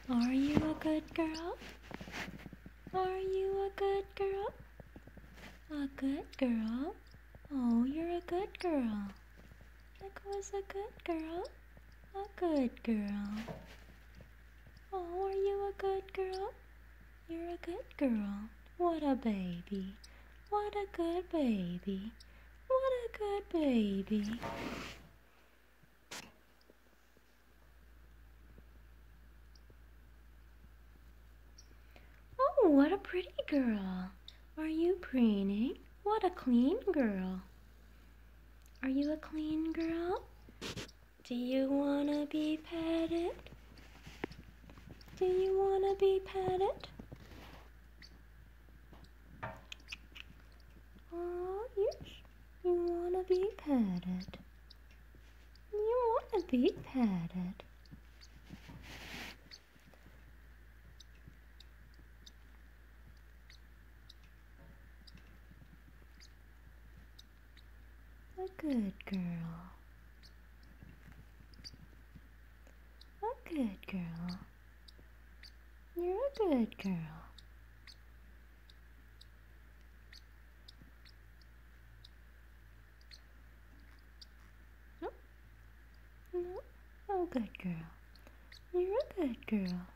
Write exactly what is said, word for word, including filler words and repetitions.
Are you a good girl? Are you a good girl? A good girl? Oh, you're a good girl. Echo's a good girl. A good girl. Oh, are you a good girl? You're a good girl. What a baby. What a good baby. What a good baby. Oh, what a pretty girl. Are you preening? What a clean girl. Are you a clean girl? Do you wanna be petted? Do you wanna be petted? Oh, yes, you wanna be petted. You wanna be petted. A good girl. A good girl. You're a good girl. No, no, oh, good girl. You're a good girl.